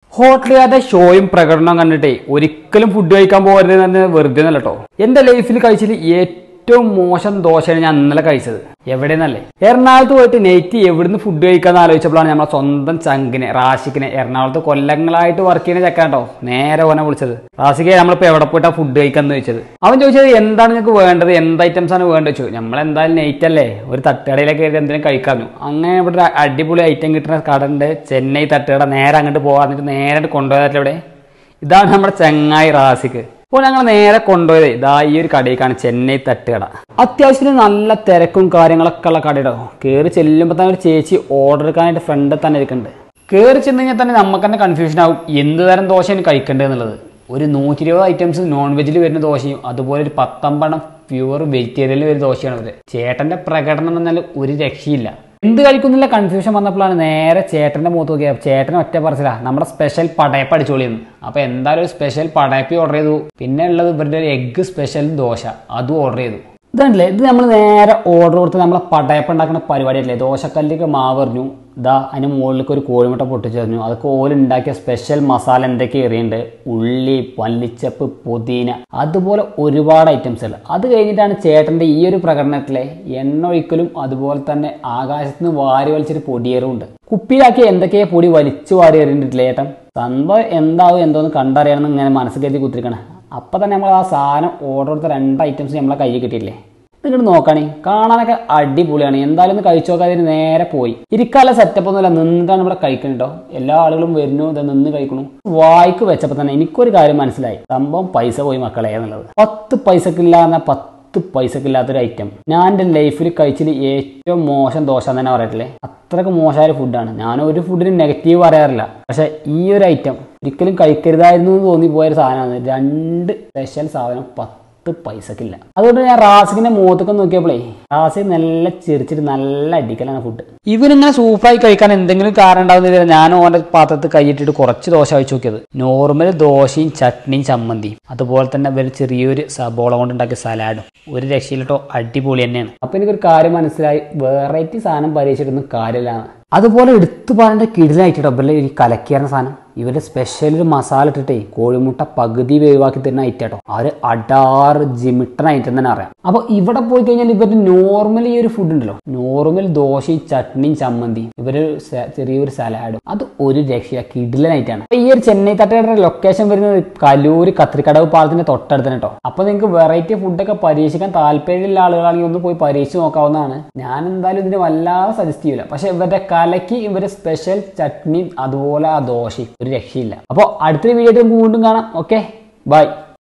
ഹോട്ടലുകാരുടെ ഷോയും പ്രകടനവും കണ്ടിട്ടേ ഒരിക്കലും ഫുഡ് കഴിക്കാൻ പോകരുത് എന്ന് വെറുതെ നല്ല കേട്ടോ. എന്റെ ലൈഫിൽ കഴിച്ചതിൽ ഏറ്റവും മോശം ദോശയാണ് ഞാൻ ഇന്നലെ കഴിച്ചത്. എവിടെയെന്നല്ലേ, എറണാകുളത്ത് പോയിട്ട് നൈറ്റ് എവിടുന്ന് ഫുഡ് കഴിക്കാന്ന് ആലോചിച്ചപ്പോഴാണ് നമ്മളെ സ്വന്തം ചങ്കിനെ റാഷിക്കിനെ, എറണാകുളത്ത് കൊല്ലങ്ങളായിട്ട് വർക്ക് ചെയ്യുന്ന ചെക്കാട്ടോ, നേരെ ഓനെ വിളിച്ചത്. റാഷിക്ക് നമ്മളിപ്പോൾ എവിടെ പോയിട്ടാ ഫുഡ് കഴിക്കാന്ന് ചോദിച്ചത്. അവൻ ചോദിച്ചത് എന്താണ് നിങ്ങൾക്ക് വേണ്ടത്, എന്ത് ഐറ്റംസ് ആണ് വേണ്ടത് ചോദിച്ചു. നമ്മളെന്തായാലും നൈറ്റ് അല്ലേ, ഒരു തട്ടുകടയിലൊക്കെ എന്തെങ്കിലും കഴിക്കാമെന്നു. അങ്ങനെ ഇവിടെ ഒരു അടിപൊളി ഐറ്റം കിട്ടുന്ന കട ഉണ്ട്, ചെന്നൈ തട്ടുകട. നേരെ അങ്ങോട്ട് പോകാന്നിട്ട് നേരെ കൊണ്ടുപോയതല്ലേ ഇവിടെ. ഇതാണ് നമ്മുടെ ചങ്ങായി റാസിക്ക്. അപ്പോൾ ഞങ്ങൾ നേരെ കൊണ്ടുപോയത് ഇതാ ഈ ഒരു കടയിലേക്കാണ്, ചെന്നൈ തട്ടുകട. അത്യാവശ്യത്തിന് നല്ല തിരക്കും കാര്യങ്ങളൊക്കെ ഉള്ള കടയിടോ. കയറി ചെല്ലുമ്പോൾ തന്നെ ഒരു ചേച്ചി ഓർഡർ എടുക്കാനായിട്ട് ഫ്രണ്ട് തന്നെ ഇരിക്കുന്നുണ്ട്. കയറി ചെന്ന് കഴിഞ്ഞാൽ തന്നെ നമുക്ക് തന്നെ കൺഫ്യൂഷൻ ആവും എന്ത് തരം ദോശയാണ് കഴിക്കേണ്ടത് എന്നുള്ളത്. ഒരു 120 ഐറ്റംസ് നോൺ വെജിൽ വരുന്ന ദോശയും അതുപോലെ ഒരു 10 പ്യുവർ വെജിറ്റേറിയനിൽ വരുന്ന ദോശയാണ് ഇത്. ചേട്ടന്റെ പ്രകടനം എന്ന് പറഞ്ഞാൽ ഒരു രക്ഷയില്ല. എന്ത് കഴിക്കുന്നില്ല കൺഫ്യൂഷൻ വന്നപ്പോഴാണ് നേരെ ചേട്ടന്റെ മുഖത്ത് നോക്കിയാൽ ചേട്ടൻ ഒറ്റ പറച്ചില്ല നമ്മുടെ സ്പെഷ്യൽ പടയപ്പ് അടിച്ചോളിയെന്ന്. അപ്പൊ എന്തായാലും ഒരു സ്പെഷ്യൽ പടയപ്പി ഓർഡർ ചെയ്തു. പിന്നെ ഉള്ളത് ഇവരുടെ ഒരു എഗ് സ്പെഷ്യൽ ദോശ, അതും ഓർഡർ ചെയ്തു. ഇതല്ലേ, ഇത് നമ്മൾ നേരെ ഓർഡർ കൊടുത്ത് നമ്മളെ പടയപ്പ് ഉണ്ടാക്കുന്ന പരിപാടിയല്ലേ. ദോശക്കല്ലിലേക്ക് മാവറിഞ്ഞു, ഇതാ അതിന് മുകളിലേക്ക് ഒരു കോഴിമുട്ട പൊട്ടിച്ചെറിഞ്ഞു. അതൊക്കെ ഓലുണ്ടാക്കിയ സ്പെഷ്യൽ മസാല എന്തൊക്കെ എറിയുന്നുണ്ട്, ഉള്ളി, മല്ലിച്ചപ്പ്, പുതിന, അതുപോലെ ഒരുപാട് ഐറ്റംസുകൾ. അത് കഴിഞ്ഞിട്ടാണ് ചേട്ടൻ്റെ ഈ ഒരു പ്രകടനത്തിലെ എണ്ണ ഒഴിക്കലും അതുപോലെ തന്നെ ആകാശത്ത് നിന്ന് വാരി വലിച്ചൊരു പൊടിയേറും ഉണ്ട്. കുപ്പിയിലാക്കി എന്തൊക്കെയാ പൊടി വലിച്ചു വാരി എറിഞ്ഞിട്ടില്ലേ ചേട്ടൻ. സംഭവം എന്താവും എന്തോന്ന് കണ്ടറിയണമെന്ന് ഇങ്ങനെ മനസ്സ് കരുതി കുത്തിരിക്കണം. അപ്പം തന്നെ നമ്മൾ ആ സാധനം ഓർഡർ കൊടുത്ത 2 ഐറ്റംസ് നമ്മളെ കയ്യിൽ കിട്ടിയില്ലേ. ഇതിങ്ങോട്ട് നോക്കണേ, കാണാനൊക്കെ അടിപൊളിയാണ്. എന്തായാലും ഒന്ന് കഴിച്ചു നോക്കാൻ അതിന് നേരെ പോയി. ഇരിക്കാനുള്ള സെറ്റപ്പ് ഒന്നുമില്ല, നിന്നിട്ടാണ് ഇവിടെ കഴിക്കണോ. എല്ലാ ആളുകളും വരുന്നു, ഇത് നിന്ന് കഴിക്കണു. വായിക്ക് വെച്ചപ്പോൾ തന്നെ എനിക്കൊരു കാര്യം മനസ്സിലായി, സംഭവം പൈസ പോയി മക്കളെ എന്നുള്ളത്. 10 പൈസക്കില്ല എന്നാൽ 10 പൈസക്കില്ലാത്തൊരു ഐറ്റം ഞാൻ എൻ്റെ ലൈഫിൽ കഴിച്ചതിൽ ഏറ്റവും മോശം ദോശ എന്ന് തന്നെ പറയട്ടില്ലേ. അത്രയ്ക്ക് മോശമായ ഫുഡാണ്. ഞാൻ ഒരു ഫുഡിന് നെഗറ്റീവ് പറയാറില്ല, പക്ഷെ ഈ ഒരു ഐറ്റം ഒരിക്കലും കഴിക്കരുതായിരുന്നു എന്ന് തോന്നിപ്പോയൊരു സാധനമാണ്. 2 സ്പെഷ്യൽ സാധനം 10 പൈസക്കില്ല. അതുകൊണ്ട് ഞാൻ റാസിക്കിന്റെ മുഖത്തൊക്കെ നോക്കിയപ്പോഴേ റാസിക്ക് നല്ല ചിരിച്ചിട്ട് നല്ല അടിക്കലാണ് ഫുഡ്. ഇവനിങ്ങനെ സൂപ്പറായി കഴിക്കാൻ എന്തെങ്കിലും കാരണം ഉണ്ടാവുന്നില്ല. ഞാൻ ഓൻ്റെ പാത്രത്തിൽ കൈയിട്ടിട്ട് കുറച്ച് ദോശ കഴിച്ചു നോക്കിയത്. നോർമൽ ദോശയും ചട്നിയും ചമ്മന്തിയും അതുപോലെ തന്നെ ഒരു ചെറിയൊരു സബോള കൊണ്ട് ഉണ്ടാക്കിയ സലാഡും ഒരു രക്ഷയിലിട്ടോ അടിപൊളി തന്നെയാണ്. അപ്പൊ എനിക്കൊരു കാര്യം മനസ്സിലായി, വെറൈറ്റി സാധനം പരീക്ഷിച്ചിട്ടൊന്നും കാര്യമില്ലാണ്. അതുപോലെ എടുത്തു പറയേണ്ട കിടിലായിട്ട് ഡബിലെ ഈ കലക്കിയായിരുന്ന സാധനം ഇവരുടെ സ്പെഷ്യൽ ഒരു മസാല ഇട്ടിട്ടേ കോഴിമുട്ട പകുതി വേവാക്കി തരുന്ന ഐറ്റം കേട്ടോ. അവര് അടാറ് ജിമിട്ടൻ ഐറ്റം തന്നെ അറിയാം. അപ്പൊ ഇവിടെ പോയി കഴിഞ്ഞാൽ ഇവരുടെ നോർമൽ ഈ ഒരു ഫുഡ് ഉണ്ടല്ലോ, നോർമൽ ദോശയും ചട്നിയും ചമ്മന്തിയും ഇവര് ചെറിയൊരു സലാഡും, അത് ഒരു രക്ഷ കിടിലനായിട്ടാണ്. ഈ ഒരു ചെന്നൈ തട്ടുകടയുടെ ലൊക്കേഷൻ വരുന്നത് കലൂര് കത്രിക്കടവ് പാലത്തിന്റെ തൊട്ടടുത്ത് കേട്ടോ. അപ്പൊ നിങ്ങൾക്ക് വെറൈറ്റി ഫുഡൊക്കെ പരീക്ഷിക്കാൻ താല്പര്യമുള്ള ആളുകളാണെങ്കിൽ ഒന്ന് പോയി പരീക്ഷിച്ച് നോക്കാവുന്നതാണ്. ഞാൻ എന്തായാലും ഇതിന് വല്ലാതെ സജസ്റ്റ് ചെയ്യില്ല. പക്ഷെ ഇവരുടെ കലയ്ക്ക് ഇവര് സ്പെഷ്യൽ ചട്നിയും അതുപോലെ ആ ദോശയും ഒരു രക്ഷയില്ല. അപ്പോൾ അടുത്തൊരു വീഡിയോ വീണ്ടും കാണാം. Okay, by.